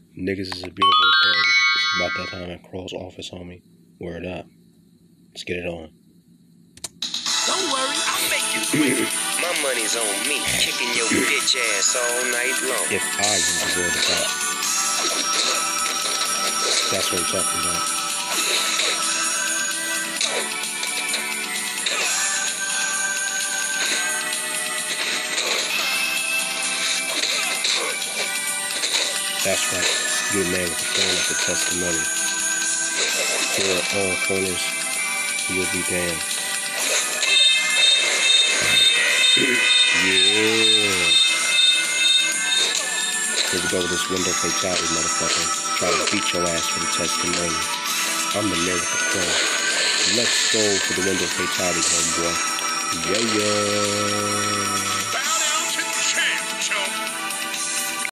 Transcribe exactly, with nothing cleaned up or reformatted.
Niggas is a beautiful thing. It's about that time at Crow's office, homie. Word up. Let's get it on. Don't worry, I'll make it quick. My money's on me, kicking your bitch ass all night long. If I use the word about. That's what I'm talking about. That's right. You're a man with a phone like a testimony. Here at all corners, you'll be damned. Yeah. Here we go with this window fatality, motherfucker. Try to beat your ass for the testimony. I'm the man with the crow. Let's go for the window fatality, homeboy. Yeah, yeah.